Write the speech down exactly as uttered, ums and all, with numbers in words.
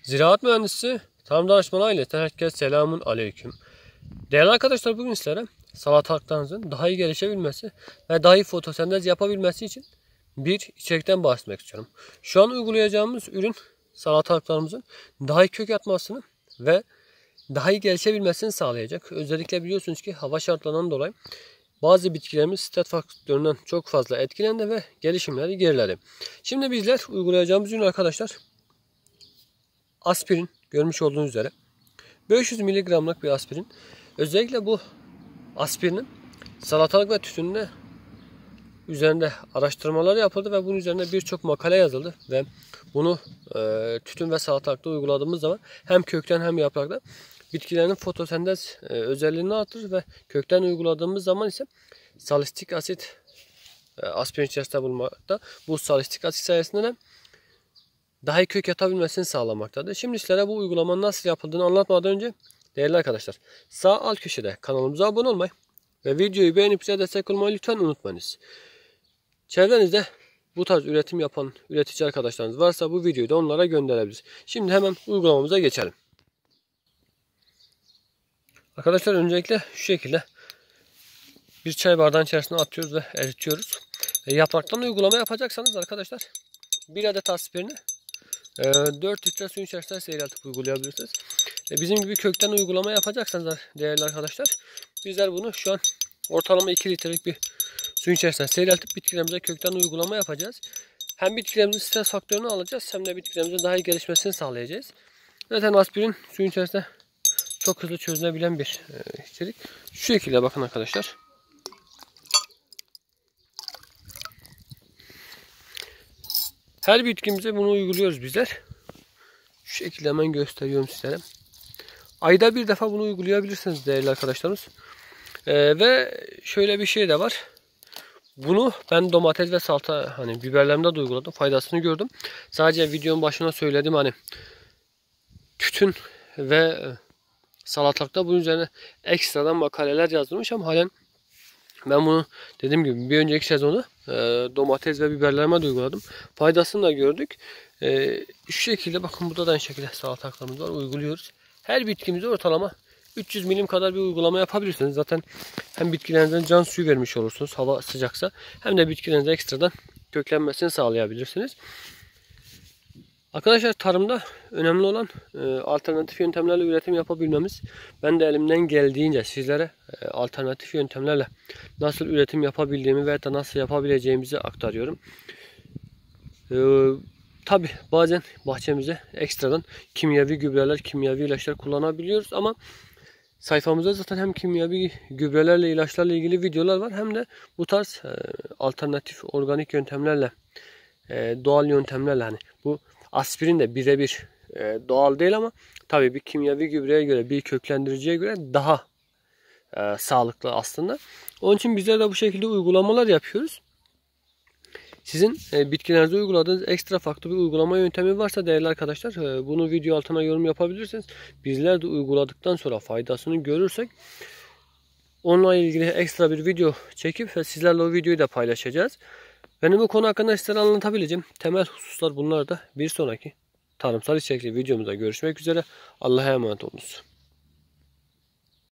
Ziraat mühendisi tarım danışmanı ailesinden herkese selamun aleyküm. Değerli arkadaşlar, bugün sizlere salatalıklarınızın daha iyi gelişebilmesi ve daha iyi fotosentez yapabilmesi için bir içerikten bahsetmek istiyorum. Şu an uygulayacağımız ürün salatalıklarımızın daha iyi kök atmasını ve daha iyi gelişebilmesini sağlayacak. Özellikle biliyorsunuz ki hava şartlarından dolayı bazı bitkilerimiz stres faktöründen çok fazla etkilendi ve gelişimleri geriledi. Şimdi bizler uygulayacağımız ürün arkadaşlar aspirin, görmüş olduğunuz üzere beş yüz miligramlık bir aspirin. Özellikle bu aspirinin salatalık ve tütününe üzerinde araştırmalar yapıldı ve bunun üzerine birçok makale yazıldı ve bunu e, tütün ve salatalıkta uyguladığımız zaman hem kökten hem yaprakta bitkilerin fotosentez e, özelliğini artırır ve kökten uyguladığımız zaman ise salistik asit e, aspirin içerisinde bulunmakta. Bu salistik asit sayesinde de daha iyi kök atabilmesini sağlamaktadır. Şimdi sizlere bu uygulamanın nasıl yapıldığını anlatmadan önce değerli arkadaşlar, sağ alt köşede kanalımıza abone olmayı ve videoyu beğenip bize destek olmayı lütfen unutmayınız. Çevrenizde bu tarz üretim yapan üretici arkadaşlarınız varsa bu videoyu da onlara gönderebiliriz. Şimdi hemen uygulamamıza geçelim. Arkadaşlar, öncelikle şu şekilde bir çay bardağının içerisine atıyoruz ve eritiyoruz. E, yapraktan uygulama yapacaksanız arkadaşlar bir adet aspirini e, dört litre suyun içerisine seyreltip uygulayabilirsiniz. E, bizim gibi kökten uygulama yapacaksanız değerli arkadaşlar, bizler bunu şu an ortalama iki litrelik bir suyun içerisine seyreltip bitkilerimize kökten uygulama yapacağız. Hem bitkilerimizin stres faktörünü alacağız hem de bitkilerimizin daha iyi gelişmesini sağlayacağız. Zaten aspirin suyun içerisinde çok hızlı çözülebilen bir e, içerik. Şu şekilde bakın arkadaşlar. Her bitkimize bunu uyguluyoruz bizler. Şu şekilde hemen gösteriyorum sizlere. Ayda bir defa bunu uygulayabilirsiniz değerli arkadaşlarımız. Ee, ve şöyle bir şey de var. Bunu ben domates ve salata, hani biberlerimde de uyguladım. Faydasını gördüm. Sadece videonun başına söyledim, hani tütün ve salatalıkta bunun üzerine ekstradan makaleler yazılmış ama halen ben bunu dediğim gibi bir önceki sezonu e, domates ve biberlerime de uyguladım. Faydasını da gördük. E, şu şekilde bakın, burada da aynı şekilde salatalıklarımız var, uyguluyoruz. Her bitkimize ortalama üç yüz milim kadar bir uygulama yapabilirsiniz. Zaten hem bitkilerinize can suyu vermiş olursunuz hava sıcaksa, hem de bitkilerinize ekstradan köklenmesini sağlayabilirsiniz. Arkadaşlar, tarımda önemli olan e, alternatif yöntemlerle üretim yapabilmemiz. Ben de elimden geldiğince sizlere e, alternatif yöntemlerle nasıl üretim yapabildiğimi veya da nasıl yapabileceğimizi aktarıyorum. E, Tabi bazen bahçemize ekstradan kimyevi gübreler, kimyevi ilaçlar kullanabiliyoruz ama sayfamızda zaten hem kimyevi gübrelerle, ilaçlarla ilgili videolar var, hem de bu tarz e, alternatif organik yöntemlerle, e, doğal yöntemlerle, hani bu aspirin de birebir e, doğal değil ama tabii bir kimyevi gübreye göre, bir köklendiriciye göre daha e, sağlıklı aslında. Onun için bizler de bu şekilde uygulamalar yapıyoruz. Sizin e, bitkilerinize uyguladığınız ekstra farklı bir uygulama yöntemi varsa değerli arkadaşlar, e, bunu video altına yorum yapabilirsiniz. Bizler de uyguladıktan sonra faydasını görürsek onunla ilgili ekstra bir video çekip ve sizlerle o videoyu da paylaşacağız. Benim bu konu hakkında sizlere anlatabileceğim temel hususlar bunlar da. Bir sonraki tarımsal içerikli videomuzda görüşmek üzere. Allah'a emanet olunuz.